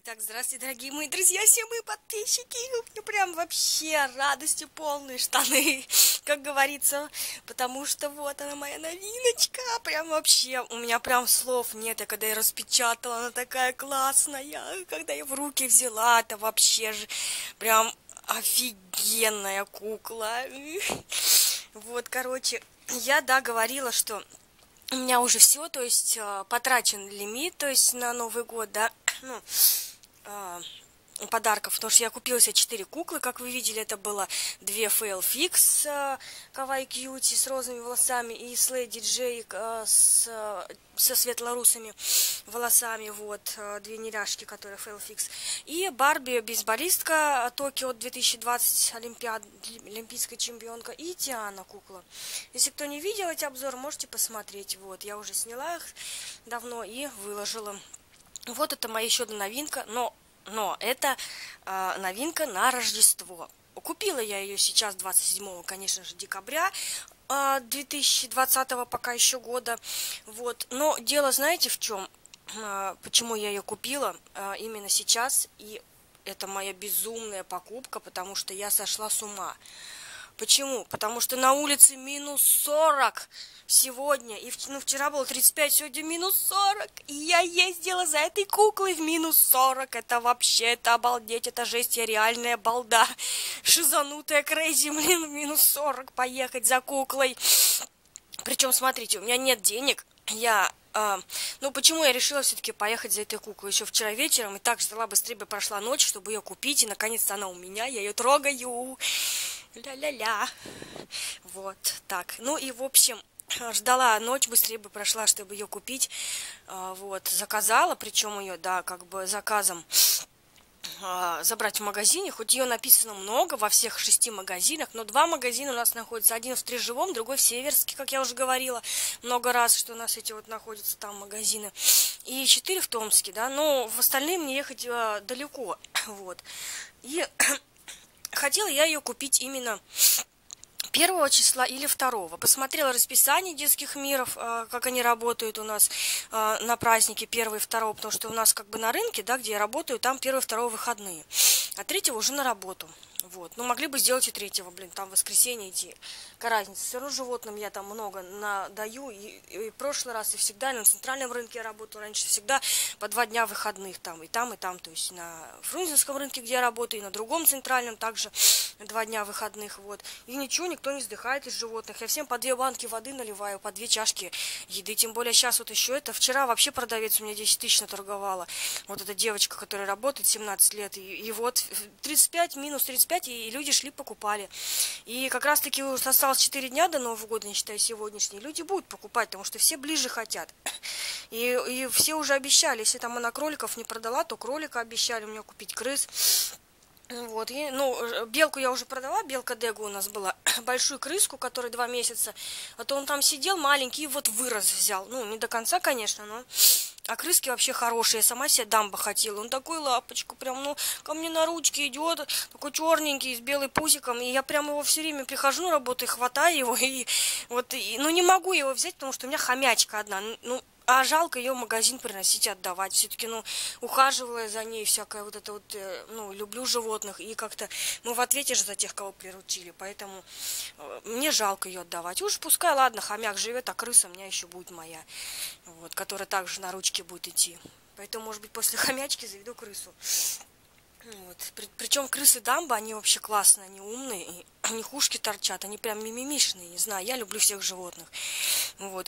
Итак, здравствуйте, дорогие мои друзья, все мои подписчики. У меня прям вообще радости полные штаны, как говорится, потому что вот она моя новиночка. Прям вообще, у меня прям слов нет. Я когда я распечатала, она такая классная. Когда я в руки взяла, это вообще же прям офигенная кукла. Вот, короче, я, да, говорила, что у меня уже все, то есть потрачен лимит, то есть на Новый год, да, ну, подарков, потому что я купила себе 4 куклы, как вы видели, это было 2 Fail Fix Kawaii Cutie с розовыми волосами и Slay DJ со светлорусыми волосами, вот, 2 неряшки, которые Fail Fix, и Барби бейсболистка Токио 2020 олимпийская чемпионка, и Тиана кукла. Если кто не видел эти обзоры, можете посмотреть, вот, я уже сняла их давно и выложила. Вот это моя еще одна новинка, но это новинка на Рождество. Купила я ее сейчас 27, конечно же, декабря 2020 пока еще года. Вот. Но дело, знаете, в чем? Почему я ее купила именно сейчас? И это моя безумная покупка, потому что я сошла с ума. Почему? Потому что на улице минус 40 сегодня, и вчера было 35, сегодня минус 40, и я ездила за этой куклой в минус 40, это вообще, это обалдеть, это жесть, я реальная балда, шизанутая крейзи, блин, в минус 40 поехать за куклой. Причем, смотрите, у меня нет денег, ну, почему я решила все-таки поехать за этой куклой еще вчера вечером, и так ждала, быстрее бы прошла ночь, чтобы ее купить, и наконец-то она у меня, я ее трогаю. Ля-ля-ля. Вот, так. Ну и, в общем, ждала ночь, быстрее бы прошла, чтобы ее купить. Вот, заказала, причем ее, да, как бы заказом забрать в магазине. Хоть ее написано много во всех 6 магазинах, но 2 магазина у нас находятся. Один в Стрежевом, другой в Северске, как я уже говорила много раз, что у нас эти вот находятся там магазины. И 4 в Томске, да, но в остальные мне ехать далеко. Вот. И хотела я ее купить именно 1 числа или 2. Посмотрела расписание детских миров, как они работают у нас на праздники 1 и 2, потому что у нас как бы на рынке, да, где я работаю, там 1 и 2 выходные, а 3 уже на работу. Вот. Ну, могли бы сделать и 3, блин, там в воскресенье идти. Какая разница, все равно животным я там много даю, и прошлый раз, и всегда, и на центральном рынке я работаю раньше, всегда по 2 дня выходных там, и там, то есть на Фрунзенском рынке, где я работаю, и на другом центральном также 2 дня выходных, вот. И ничего, никто не вздыхает из животных, я всем по 2 банки воды наливаю, по 2 чашки еды, тем более сейчас вот еще это, вчера вообще продавец у меня 10 тысяч наторговала, вот эта девочка, которая работает 17 лет, и вот 35, минус 35, и люди шли, покупали. И как раз таки осталось 4 дня до Нового года, не считая сегодняшний, люди будут покупать, потому что все ближе хотят. И все уже обещали, если там она кроликов не продала, то кролика обещали у меня купить, крыс. Вот, и, ну, белку я уже продала, белка Дегу у нас была, большую крыску, которой 2 месяца, а то он там сидел маленький и вот вырос взял, ну, не до конца, конечно, но, а крыски вообще хорошие, я сама себе дамба хотела, он такой лапочку, прям, ну, ко мне на ручке идет, такой черненький, с белым пузиком, и я прям его все время прихожу на работу и хватаю его, и вот, ну, не могу его взять, потому что у меня хомячка одна, ну, а жалко ее в магазин приносить, отдавать. Все-таки, ну, ухаживая за ней, всякое вот это вот, ну, люблю животных. И как-то мы в ответе же за тех, кого приручили. Поэтому мне жалко ее отдавать. Уж пускай, ладно, хомяк живет, а крыса у меня еще будет моя. Вот, которая также на ручке будет идти. Поэтому, может быть, после хомячки заведу крысу. Вот. Причем крысы дамба, они вообще классные, они умные. И они ушки торчат, они прям мимимишные, не знаю. Я люблю всех животных. Вот.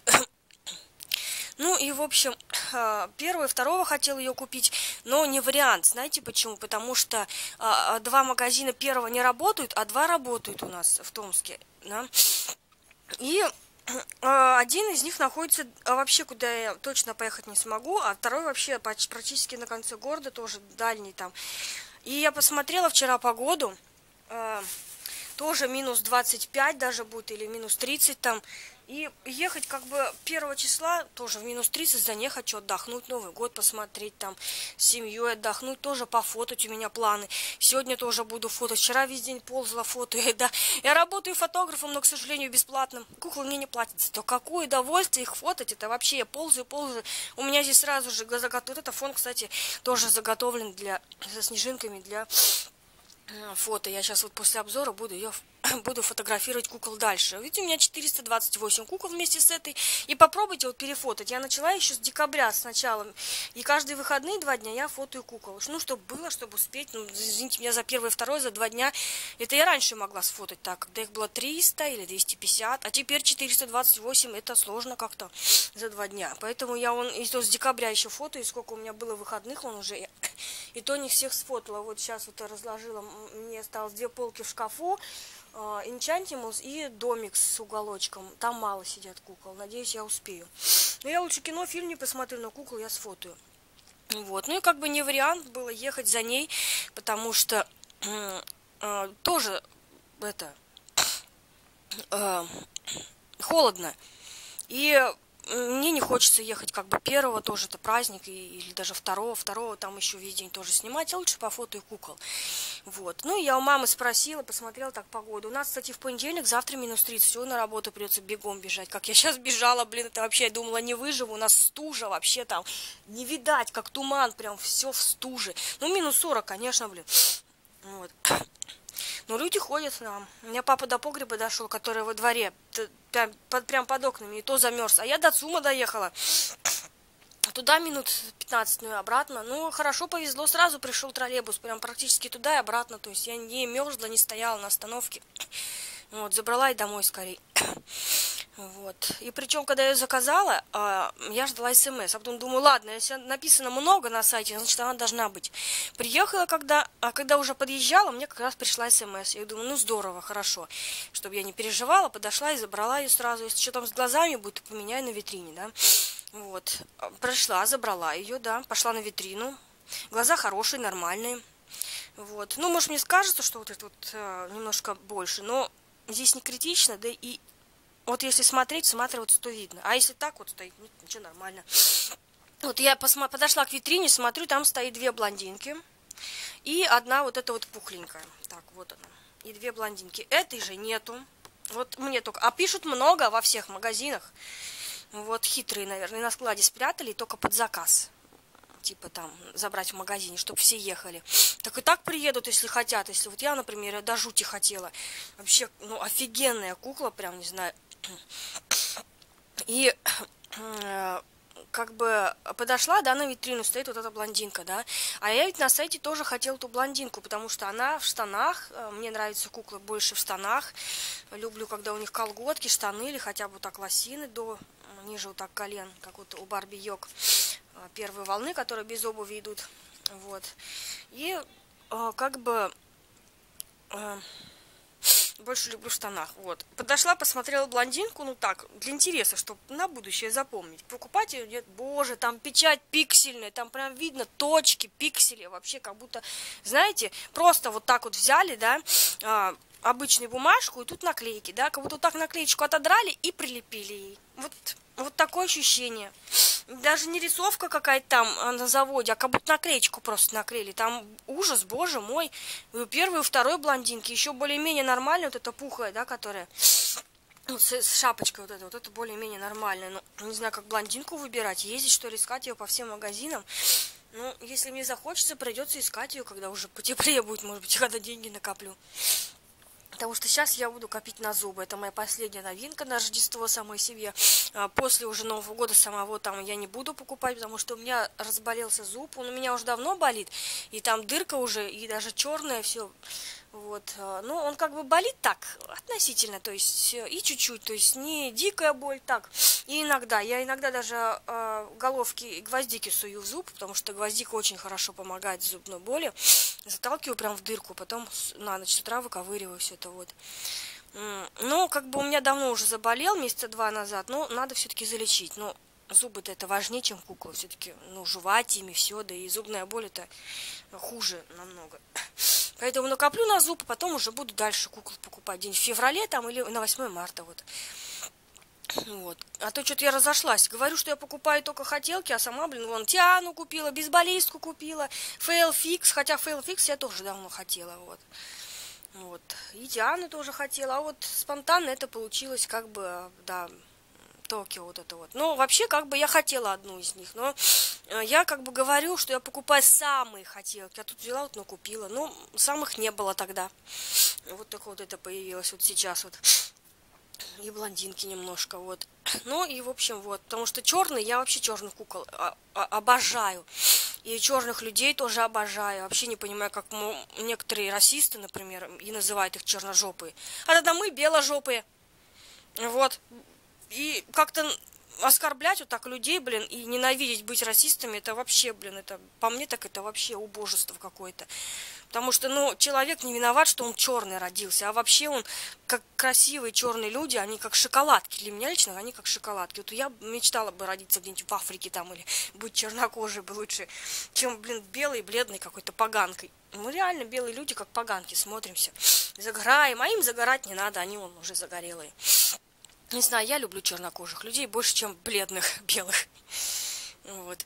Ну и, в общем, 1 и 2 хотела ее купить, но не вариант. Знаете почему? Потому что 2 магазина 1 не работают, а 2 работают у нас в Томске. Да? И один из них находится вообще, куда я точно поехать не смогу, а 2 вообще практически на конце города, тоже дальний там. И я посмотрела вчера погоду, тоже минус 25 даже будет, или минус 30 там. И ехать как бы 1 числа тоже в минус 30 за ней хочу отдохнуть, Новый год посмотреть, там с семьей отдохнуть, тоже пофотать, у меня планы. Сегодня тоже буду фотать. Вчера весь день ползала, фотою, да. Я работаю фотографом, но, к сожалению, бесплатно. Куклы мне не платят. То какое удовольствие их фотать, это вообще я ползаю. У меня здесь сразу же вот это фон, кстати, тоже заготовлен со снежинками для фото. Я сейчас вот после обзора буду фотографировать кукол дальше. Видите, у меня 428 кукол вместе с этой. И попробуйте вот перефотать. Я начала еще с декабря сначала. И каждые выходные 2 дня я фотою кукол. Ну, чтобы было, чтобы успеть. Ну, извините меня за 1 и 2, за 2 дня. Это я раньше могла сфотать так, когда их было 300 или 250. А теперь 428. Это сложно как-то за 2 дня. Поэтому я и то с декабря еще фото. И сколько у меня было выходных, он уже... И то не всех сфотала. Вот сейчас вот разложила. Мне осталось 2 полки в шкафу. Энчантимус и домик с уголочком. Там мало сидят кукол. Надеюсь, я успею. Но я лучше кино, фильм не посмотрю, но кукол я сфотаю. Вот. Ну и как бы не вариант было ехать за ней, потому что тоже это холодно. И мне не хочется ехать как бы 1 тоже это праздник, или даже 2 там еще весь день тоже снимать, а лучше по фото и кукол. Вот. Ну, я у мамы спросила, посмотрела так погоду. У нас, кстати, в понедельник, завтра минус 30, всего на работу придется бегом бежать. Как я сейчас бежала, блин, это вообще, я думала, не выживу, у нас стужа вообще там, не видать, как туман, прям все в стуже. Ну, минус 40, конечно, блин. Вот. Но люди ходят нам. У меня папа до погреба дошел, который во дворе, прям под окнами, и то замерз. А я до ЦУМа доехала. Туда минут 15, ну и обратно. Ну, хорошо повезло, сразу пришел троллейбус, прям практически туда и обратно. То есть я не мерзла, не стояла на остановке. Вот, забрала и домой скорее. Вот. И причем, когда я ее заказала, я ждала СМС. А потом думаю, ладно, если написано много на сайте, значит, она должна быть. Приехала, когда уже подъезжала, мне как раз пришла СМС. Я думаю, ну здорово, хорошо. Чтобы я не переживала, подошла и забрала ее сразу. Если что там с глазами будет, поменяю на витрине, да. Вот. Прошла, забрала ее, да. Пошла на витрину. Глаза хорошие, нормальные. Вот. Ну, может, мне скажется, что вот это вот немножко больше, но здесь не критично, да и вот если всматриваться, то видно. А если так вот стоит, ничего, нормально. Вот я подошла к витрине, смотрю, там стоит 2 блондинки. И одна вот эта вот пухленькая. Так, вот она. И 2 блондинки. Этой же нету. Вот мне только... А пишут много во всех магазинах. Вот хитрые, наверное, на складе спрятали, только под заказ. Типа там забрать в магазине, чтобы все ехали. Так и так приедут, если хотят. Если вот я, например, до жути хотела. Вообще, ну, офигенная кукла, прям, не знаю. И как бы подошла, да, на витрину стоит вот эта блондинка, да. А я ведь на сайте тоже хотела эту блондинку, потому что она в штанах. Мне нравятся куклы больше в штанах. Люблю, когда у них колготки, штаны или хотя бы вот так лосины ниже вот так колен, как вот у Барби Йог. Первой волны, которые без обуви идут. Вот. И как бы больше люблю в штанах. Вот. Подошла, посмотрела блондинку, ну так, для интереса, чтобы на будущее запомнить. Покупать ее нет, боже, там печать пиксельная, там прям видно точки, пиксели, вообще как будто, знаете, просто вот так вот взяли, да, обычную бумажку, и тут наклейки, да, как будто вот так наклеечку отодрали и прилепили ей. Вот такое ощущение. Даже не рисовка какая-то там на заводе, а как будто наклеечку просто наклеили. Там ужас, боже мой. И у первой, и у второй блондинки еще более-менее нормально. Вот эта пухлая, да, которая с шапочкой вот это более-менее нормально. Ну, не знаю, как блондинку выбирать. Ездить, что ли, искать ее по всем магазинам. Ну, если мне захочется, придется искать ее, когда уже потеплее будет, может быть, когда деньги накоплю. Потому что сейчас я буду копить на зубы. Это моя последняя новинка на Рождество самой себе. После уже Нового года самого там я не буду покупать, потому что у меня разболелся зуб. Он у меня уже давно болит. И там дырка уже, и даже черная, все. Вот. Ну, он как бы болит так, относительно, то есть и чуть-чуть, то есть не дикая боль, так. И иногда, я иногда даже головки гвоздики сую в зуб, потому что гвоздика очень хорошо помогает с зубной боли. Заталкиваю прям в дырку, потом на ночь с утра выковыриваю все это вот. Ну, как бы у меня давно уже заболел, месяца 2 назад, но надо все-таки залечить. Но зубы-то это важнее, чем кукла. Все-таки, ну, жевать ими все, да и зубная боль это хуже намного. Поэтому накоплю на зуб, а потом уже буду дальше кукол покупать. День в феврале там или на 8 марта вот. Вот. А то что-то я разошлась. Говорю, что я покупаю только хотелки, а сама, блин, вон, Тиану купила, бейсболистку купила, Фейл-фикс, хотя Фейл-фикс я тоже давно хотела, вот. Вот. И Тиану тоже хотела, а вот спонтанно это получилось, как бы, да, Токио вот это вот. Ну, вообще, как бы, я хотела одну из них, но я, как бы, говорю, что я покупаю самые хотелки. Я тут взяла, вот, ну, купила. Ну, самых не было тогда. Вот так вот это появилось вот сейчас вот. И блондинки немножко, вот. Ну и в общем вот, потому что черный, я вообще черных кукол обожаю. И черных людей тоже обожаю. Вообще не понимаю, как некоторые расисты, например, и называют их черножопые. А тогда мы беложопые. Вот. И как-то оскорблять вот так людей, блин, и ненавидеть быть расистами, это вообще, блин, это по мне так это вообще убожество какое-то. Потому что, ну, человек не виноват, что он черный родился, а вообще он, как красивые черные люди, они как шоколадки. Для меня лично они как шоколадки. Вот я мечтала бы родиться где-нибудь в Африке там, или быть чернокожей бы лучше, чем, блин, белый, бледный какой-то поганкой. Мы реально белые люди, как поганки, смотримся. Загораем, а им загорать не надо, они вон уже загорелые. Не знаю, я люблю чернокожих людей больше, чем бледных белых. Вот.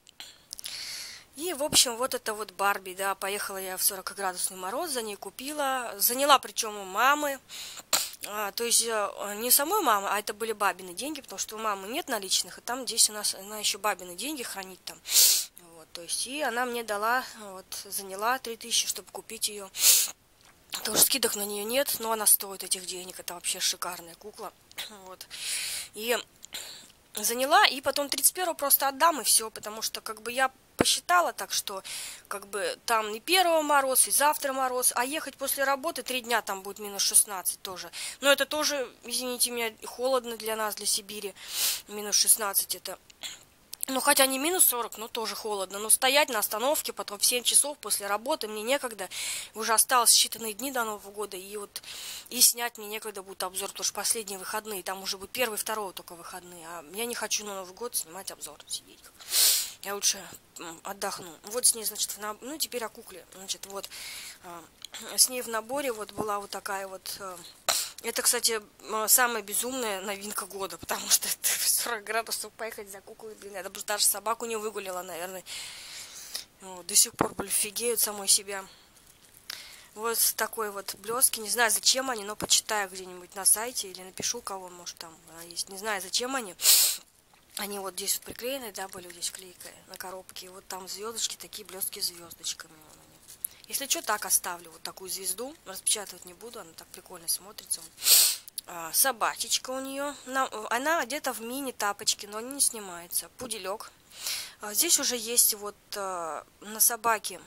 И, в общем, вот это вот Барби, да, поехала я в 40-градусный мороз, за ней купила, заняла причем у мамы, то есть не самой мамы, а это были бабины деньги, потому что у мамы нет наличных, и там здесь у нас, она еще бабины деньги хранит там, вот, то есть, и она мне дала, вот, заняла 3000, чтобы купить ее, потому что скидок на нее нет, но она стоит этих денег, это вообще шикарная кукла, вот, и заняла, и потом 31-го просто отдам, и все, потому что, как бы, я посчитала так, что, как бы, там и 1-го мороз, и завтра мороз, а ехать после работы 3 дня там будет минус 16 тоже. Но это тоже, извините меня, холодно для нас, для Сибири, минус 16 это... Ну, хотя не минус 40, но тоже холодно. Но стоять на остановке потом в 7 часов после работы мне некогда. Уже осталось считанные дни до Нового года. И вот и снять мне некогда будет обзор, потому что последние выходные. Там уже будет 1-й, 2-й только выходные. А я не хочу на Новый год снимать обзор, сидеть. Я лучше отдохну. Вот с ней, значит, ну, теперь о кукле. Значит, вот с ней в наборе вот была вот такая вот... Это, кстати, самая безумная новинка года, потому что это 40 градусов поехать за куклой, блин, я даже собаку не выгулила, наверное. Вот, до сих пор, блин, фигеют самой себя. Вот такой вот блески, не знаю, зачем они, но почитаю где-нибудь на сайте или напишу, кого, может, там есть. Не знаю, зачем они. Они вот здесь вот приклеены, да, были здесь клейка на коробке. И вот там звездочки, такие блестки звездочками. Если что, так оставлю вот такую звезду. Распечатывать не буду, она так прикольно смотрится. Собачечка у нее. Она одета в мини-тапочки, но они не снимаются. Пуделек. Здесь уже есть вот на собаке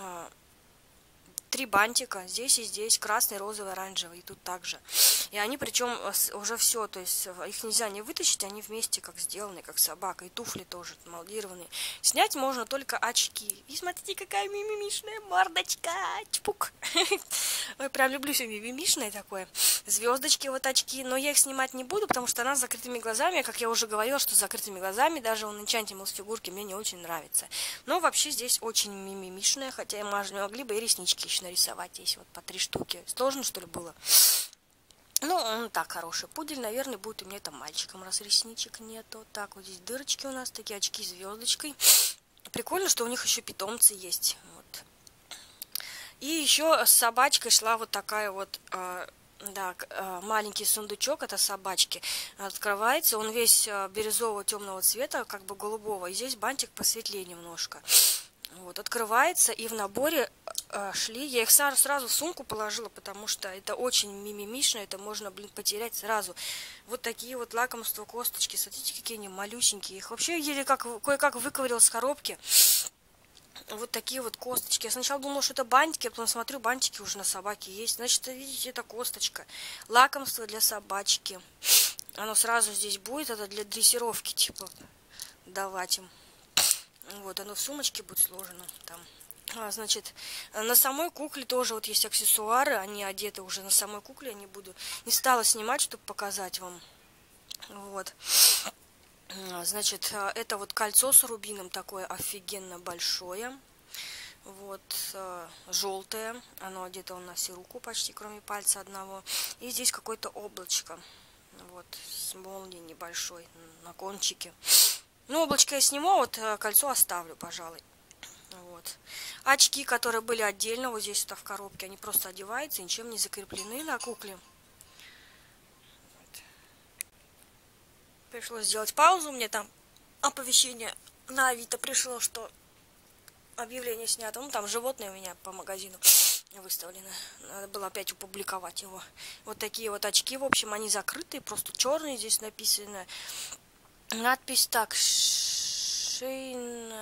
3 бантика. Здесь и здесь. Красный, розовый, оранжевый. И тут также. И они причем уже все, то есть их нельзя не вытащить, они вместе как сделаны, как собака. И туфли тоже молдированные. Снять можно только очки. И смотрите, какая мимимишная мордочка. Чпук. Ой, прям люблю все мимимишное такое. Звездочки, вот очки. Но я их снимать не буду, потому что она с закрытыми глазами. Как я уже говорила, что с закрытыми глазами даже у Enchantimals фигурки мне не очень нравится. Но вообще здесь очень мимимишная, хотя и могли бы и реснички еще нарисовать здесь вот по 3 штуки. Сложно, что ли, было? Ну, он так хороший. Пудель, наверное, будет у меня там мальчиком, раз ресничек нету. Так, вот здесь дырочки у нас, такие очки звездочкой. Прикольно, что у них еще питомцы есть. Вот. И еще с собачкой шла вот такая вот, да, маленький сундучок, это собачки. Открывается, он весь бирюзового темного цвета, как бы голубого. И здесь бантик посветлее немножко. Вот, открывается, и в наборе шли, я их сразу в сумку положила, потому что это очень мимимишно, это можно, блин, потерять сразу. Вот такие вот лакомства, косточки, смотрите, какие они малюсенькие. Их вообще еле кое-как выковырила с коробки. Вот такие вот косточки. Я сначала думала, что это бантики, а потом смотрю, бантики уже на собаке есть. Значит, видите, это косточка. Лакомство для собачки. Оно сразу здесь будет, это для дрессировки, типа, давать им. Вот, оно в сумочке будет сложено там. Значит, на самой кукле тоже вот есть аксессуары, они одеты уже на самой кукле, я не стала снимать, чтобы показать вам. Вот. Значит, это вот кольцо с рубином такое офигенно большое. Вот, желтое, оно одето у нас и руку почти, кроме пальца одного. И здесь какое-то облачко. Вот, с молнией небольшой на кончике. Ну, облачко я сниму, вот кольцо оставлю, пожалуй. Вот. Очки, которые были отдельно, вот здесь вот в коробке, они просто одеваются, ничем не закреплены на кукле. Вот. Пришлось сделать паузу, мне там оповещение на Авито пришло, что объявление снято. Ну, там животные у меня по магазину выставлены. Надо было опять опубликовать его. Вот такие вот очки, в общем, они закрытые, просто черные, здесь написано. Надпись так, Шейн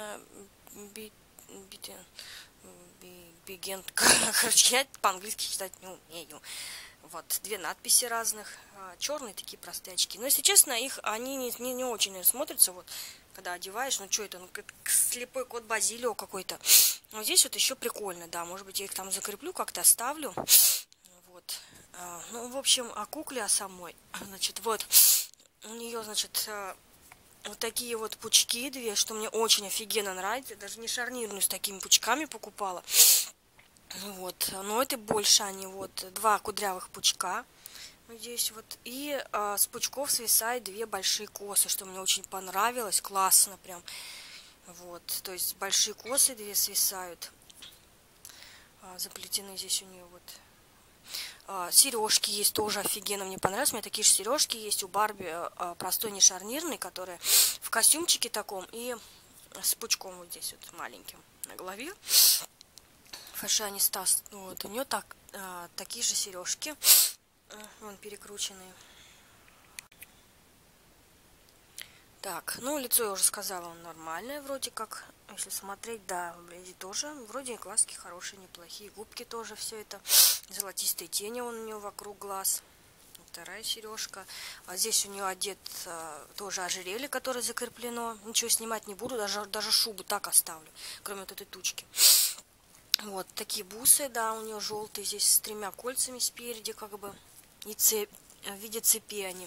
Бигент. Короче, я по-английски читать не умею. Вот, две надписи разных. Черные такие простые очки. Но, если честно, они не очень, наверное, смотрятся. Вот, когда одеваешь, ну что это, ну как слепой кот Базилио какой-то. Но здесь вот еще прикольно, да. Может быть, я их там закреплю, как-то оставлю. Вот. Ну, в общем, о кукле, о самой. Значит, вот, у нее, значит, вот такие вот пучки две, что мне очень офигенно нравится. Даже не шарнирную с такими пучками покупала. Вот, но это больше они, вот, два кудрявых пучка. Вот здесь вот. И с пучков свисают две большие косы, что мне очень понравилось. Классно прям. Вот, то есть большие косы две свисают. Заплетены здесь у нее вот. Сережки есть тоже офигенно, мне понравилось. У меня такие же сережки есть у Барби, простой не шарнирный, которые в костюмчике таком и с пучком вот здесь вот маленьким на голове. Фashionista, вот у нее такие же сережки, вон перекрученные. Так, ну лицо я уже сказала, он нормальное вроде как, если смотреть, да, выглядит тоже, вроде глазки хорошие, неплохие, губки тоже все это, золотистые тени у нее вокруг глаз. Вторая сережка. А здесь у нее одет тоже ожерелье, которое закреплено. Ничего снимать не буду, даже шубу так оставлю, кроме вот этой тучки. Вот такие бусы, да, у нее желтые, здесь с тремя кольцами спереди, как бы, и цепь, в виде цепи они.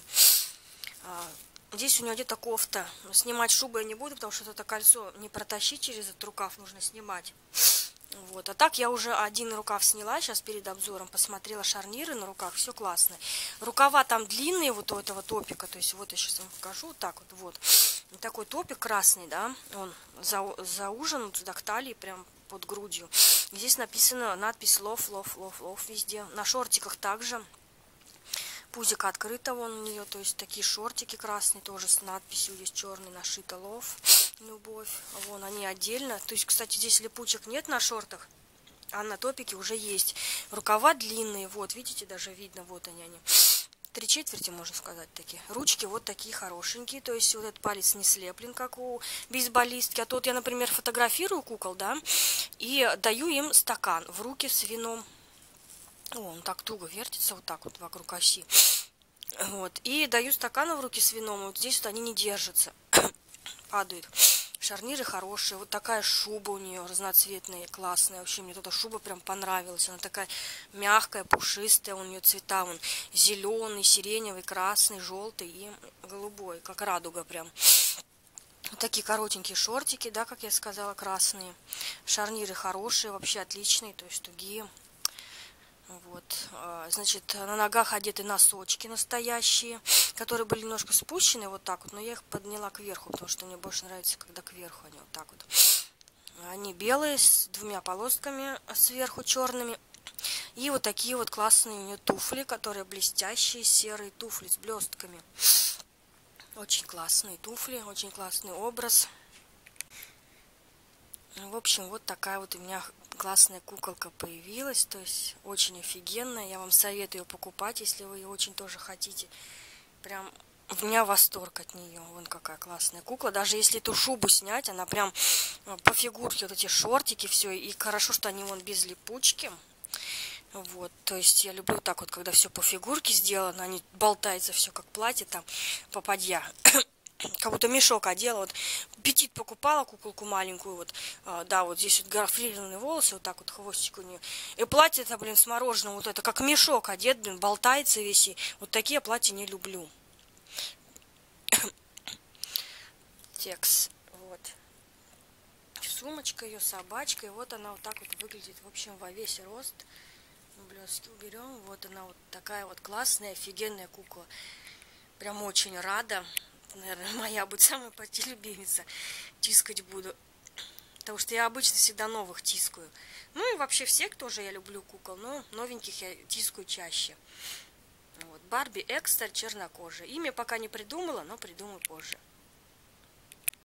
Здесь у нее где-то кофта. Снимать шубу я не буду, потому что это кольцо не протащить через этот рукав, нужно снимать. Вот. А так я уже один рукав сняла, сейчас перед обзором посмотрела шарниры на руках, все классно. Рукава там длинные, вот у этого топика, то есть вот я сейчас вам покажу, вот так вот. Такой топик красный, да, он заужен сюда к талии, прям под грудью. И здесь написано надпись love, love, love, love везде. На шортиках также. Пузик открыто вон у нее, то есть такие шортики красные, тоже с надписью есть черный, нашито love, любовь. Вон они отдельно. То есть, кстати, здесь липучек нет на шортах, а на топике уже есть. Рукава длинные, вот, видите, даже видно, вот они. 3/4, можно сказать, такие. Ручки вот такие хорошенькие, то есть вот этот палец не слеплен, как у бейсболистки. А то вот я, например, фотографирую кукол, да, и даю им стакан в руки с вином. О, он так туго вертится, вот так вот вокруг оси. Вот. И даю стаканы в руки с вином, вот здесь вот они не держатся, падают. Шарниры хорошие, вот такая шуба у нее разноцветная, классная. Вообще мне эта шуба прям понравилась. Она такая мягкая, пушистая, у нее цвета вон зеленый, сиреневый, красный, желтый и голубой, как радуга прям. Вот такие коротенькие шортики, да, как я сказала, красные. Шарниры хорошие, вообще отличные, то есть тугие. Вот, значит, на ногах одеты носочки настоящие, которые были немножко спущены вот так вот, но я их подняла кверху, потому что мне больше нравится, когда кверху они вот так вот. Они белые, с двумя полосками сверху черными. И вот такие вот классные у нее туфли, которые блестящие, серые туфли с блестками. Очень классные туфли, очень классный образ. В общем, вот такая вот у меня классная куколка появилась, то есть очень офигенная. Я вам советую ее покупать, если вы ее очень тоже хотите. Прям у меня восторг от нее. Вон какая классная кукла. Даже если эту шубу снять, она прям по фигурке, вот эти шортики, все. И хорошо, что они вон без липучки. Вот, то есть я люблю так вот, когда все по фигурке сделано, они болтается все как платье там, попадья. Как будто мешок одела, вот Петит покупала куколку маленькую, вот, да, вот здесь вот гофрированные волосы, вот так вот хвостик у нее, и платье-то, блин, с мороженым, вот это, как мешок одет, блин, болтается весь, и вот такие платья не люблю. Текст, вот, сумочка ее, собачка, и вот она вот так вот выглядит, в общем, во весь рост. Блестки уберем, вот она вот такая вот классная, офигенная кукла. Прям очень рада. Наверное, моя будет самая любимица. Тискать буду. Потому что я обычно всегда новых тискаю. Ну и вообще всех тоже я люблю кукол, но новеньких я тискаю чаще. Вот. Барби Экстра чернокожая. Имя пока не придумала, но придумаю позже.